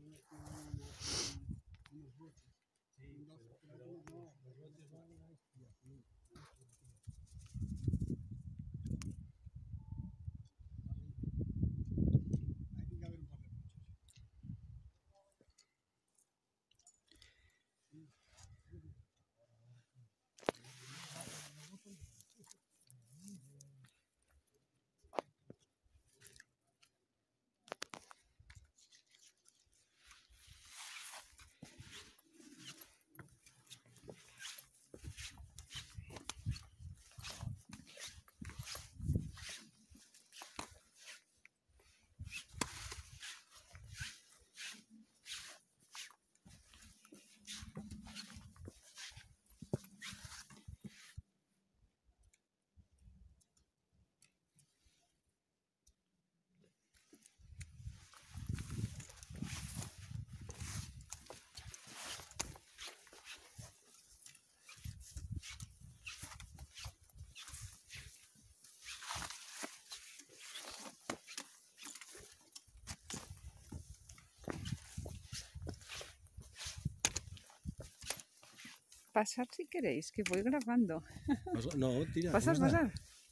Pasar si queréis, que voy grabando. No, tira. Pasar, pasar.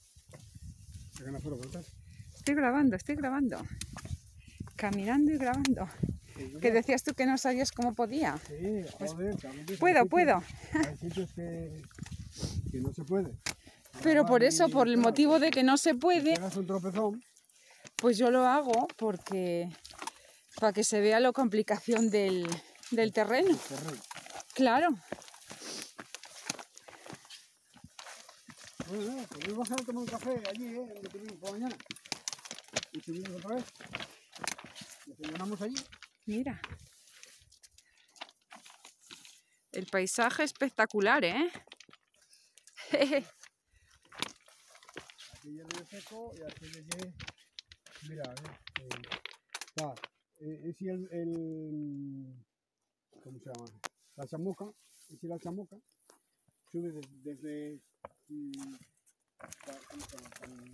Estoy grabando. Caminando y grabando. Que decías tú que no sabías cómo podía. Sí, joder, Puedo. Hay sitios que no se puede. Pero por eso, por el motivo de que no se puede, Si pegas un tropezón, pues yo lo hago porque para que se vea la complicación del terreno. Claro. Bueno, pues voy a bajar a tomar un café allí, donde tuvimos por la mañana. Y subimos otra vez. Desayunamos allí. Mira. El paisaje espectacular, ¿eh? Aquí ya río seco y aquí llegué. Mira, está. Es ¿cómo se llama? La chamuca. Es la chamuca. Sube desde ¿cómo se llama?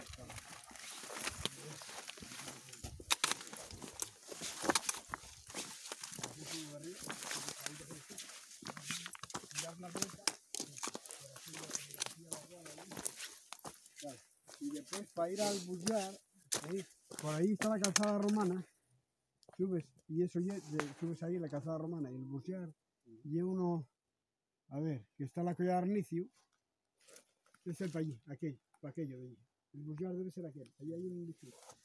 Y después para ir al Bullar, por ahí está la calzada romana, subes y eso subes ahí la calzada romana y el Bullar y uno, a ver, que está la Collada Arnicio, es el para allí, aquello de allí. El Bullar debe ser aquel, allí hay un edificio.